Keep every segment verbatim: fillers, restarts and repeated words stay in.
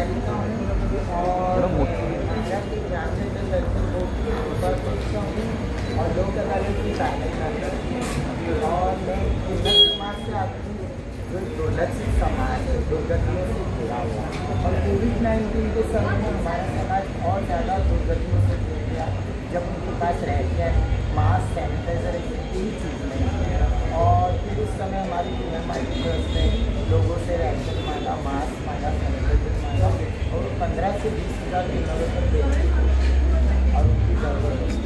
और लोग अदालत की तारीफ करते हैं और मैं किन्नर समाज से आती हूँ जो दुर्लक्षित समाज है, दुर्गतियों से घिरा हुआ। और कोविड नाइन्टीन के समय में हमारा समाज और ज़्यादा दुर्गतियों से घिर गया जब उनके पास रह गया मास्क, सैनिटाइजर यही चीज़ नहीं है। और फिर उस समय हमारी किन्नर maa की तरफ से लोगों से राशन मांगा, मास्क मांगा, सैनिटाइजर मांगा और पंद्रह से बीस हज़ार किन्नरों पर बेची और उनकी ज़रूरत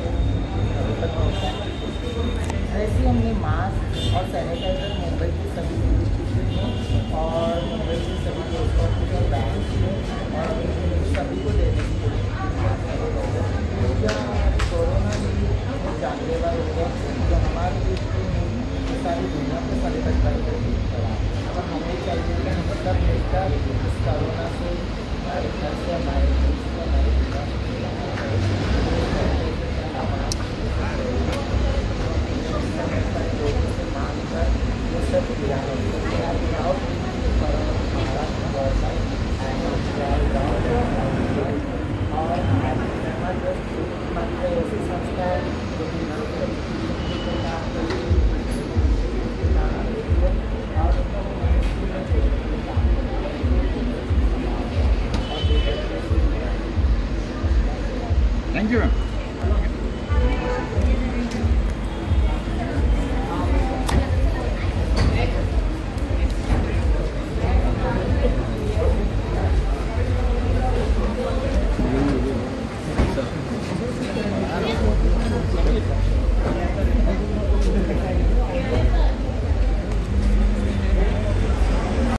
ऐसे हमने मास्क और सैनिटाइजर मुंबई के सभी पुलिस स्टेशन में और मुंबई के सभी पोस्ट ऑफिस और बैंक में और सभी को देने की कोशिश की। कोरोना में जानलेवा हो गया तो हमारे देश में सारी दुनिया को फलित करके चला। अब हमें चाहिए कि हम सब मिलकर इस कोरोना से हमारे घर से हमारे देश से हमारे Thank you.